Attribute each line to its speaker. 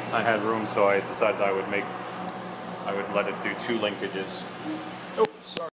Speaker 1: I had room, so I decided I would let it do 2 linkages. Oh, sorry.